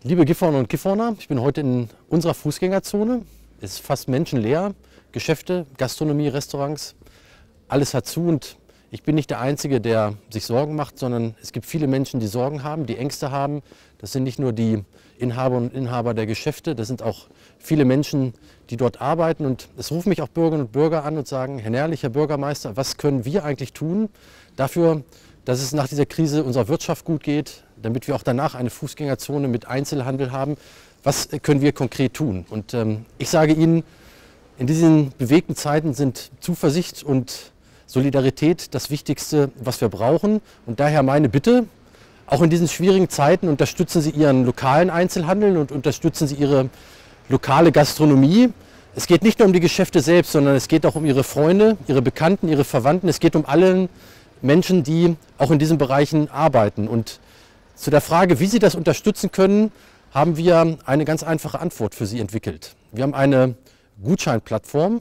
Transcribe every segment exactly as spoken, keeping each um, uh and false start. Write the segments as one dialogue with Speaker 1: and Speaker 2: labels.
Speaker 1: Liebe Gifhorner und Gifhorner, ich bin heute in unserer Fußgängerzone. Es ist fast menschenleer. Geschäfte, Gastronomie, Restaurants, alles hat zu. Und ich bin nicht der Einzige, der sich Sorgen macht, sondern es gibt viele Menschen, die Sorgen haben, die Ängste haben. Das sind nicht nur die Inhaber und Inhaber der Geschäfte, das sind auch viele Menschen, die dort arbeiten. Und es rufen mich auch Bürgerinnen und Bürger an und sagen: Herr Nährlich, Herr Bürgermeister, was können wir eigentlich tun dafür, dass es nach dieser Krise unserer Wirtschaft gut geht, damit wir auch danach eine Fußgängerzone mit Einzelhandel haben? Was können wir konkret tun? Und ähm, ich sage Ihnen, in diesen bewegten Zeiten sind Zuversicht und Solidarität das Wichtigste, was wir brauchen. Und daher meine Bitte: Auch in diesen schwierigen Zeiten unterstützen Sie Ihren lokalen Einzelhandel und unterstützen Sie Ihre lokale Gastronomie. Es geht nicht nur um die Geschäfte selbst, sondern es geht auch um Ihre Freunde, Ihre Bekannten, Ihre Verwandten. Es geht um alle Menschen, die auch in diesen Bereichen arbeiten. Und zu der Frage, wie Sie das unterstützen können, haben wir eine ganz einfache Antwort für Sie entwickelt. Wir haben eine Gutscheinplattform,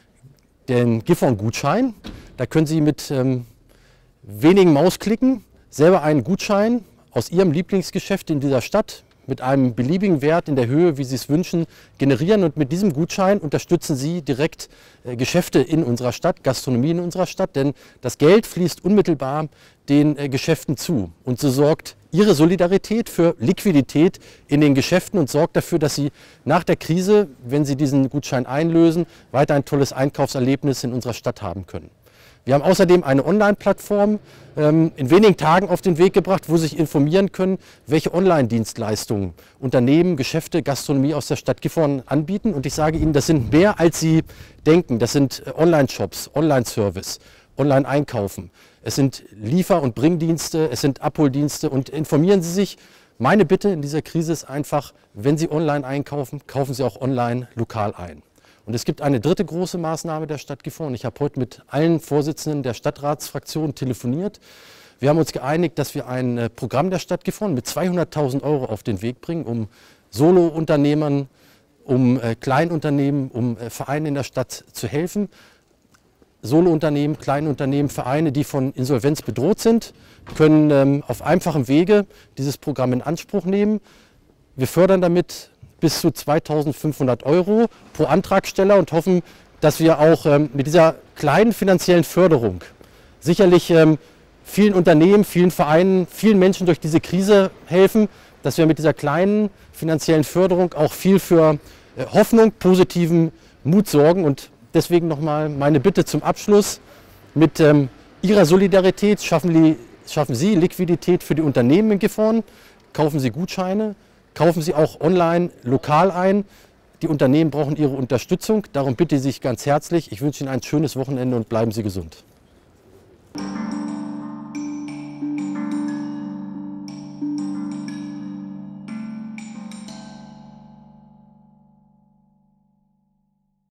Speaker 1: den Gifhorn-Gutschein. Da können Sie mit ähm, wenigen Mausklicken selber einen Gutschein aus Ihrem Lieblingsgeschäft in dieser Stadt mit einem beliebigen Wert in der Höhe, wie Sie es wünschen, generieren. Und mit diesem Gutschein unterstützen Sie direkt äh, Geschäfte in unserer Stadt, Gastronomie in unserer Stadt. Denn das Geld fließt unmittelbar den äh, Geschäften zu. Und so sorgt Ihre Solidarität für Liquidität in den Geschäften und sorgt dafür, dass Sie nach der Krise, wenn Sie diesen Gutschein einlösen, weiter ein tolles Einkaufserlebnis in unserer Stadt haben können. Wir haben außerdem eine Online-Plattform ähm, in wenigen Tagen auf den Weg gebracht, wo Sie sich informieren können, welche Online-Dienstleistungen Unternehmen, Geschäfte, Gastronomie aus der Stadt Gifhorn anbieten. Und ich sage Ihnen, das sind mehr, als Sie denken. Das sind Online-Shops, Online-Service, Online-Einkaufen. Es sind Liefer- und Bringdienste, es sind Abholdienste. Und informieren Sie sich. Meine Bitte in dieser Krise ist einfach: Wenn Sie online einkaufen, kaufen Sie auch online lokal ein. Und es gibt eine dritte große Maßnahme der Stadt Gifhorn. Ich habe heute mit allen Vorsitzenden der Stadtratsfraktion telefoniert. Wir haben uns geeinigt, dass wir ein Programm der Stadt Gifhorn mit zweihunderttausend Euro auf den Weg bringen, um Solo-Unternehmern, um äh, Kleinunternehmen, um äh, Vereinen in der Stadt zu helfen. Solo-Unternehmen, Kleinunternehmen, Vereine, die von Insolvenz bedroht sind, können ähm, auf einfachem Wege dieses Programm in Anspruch nehmen. Wir fördern damit bis zu zweitausendfünfhundert Euro pro Antragsteller und hoffen, dass wir auch ähm, mit dieser kleinen finanziellen Förderung sicherlich ähm, vielen Unternehmen, vielen Vereinen, vielen Menschen durch diese Krise helfen, dass wir mit dieser kleinen finanziellen Förderung auch viel für äh, Hoffnung, positiven Mut sorgen. Und deswegen nochmal meine Bitte zum Abschluss: Mit ähm, Ihrer Solidarität schaffen, die, schaffen Sie Liquidität für die Unternehmen in Gifhorn, kaufen Sie Gutscheine, kaufen Sie auch online lokal ein. Die Unternehmen brauchen Ihre Unterstützung. Darum bitte ich Sie ganz herzlich. Ich wünsche Ihnen ein schönes Wochenende und bleiben Sie gesund.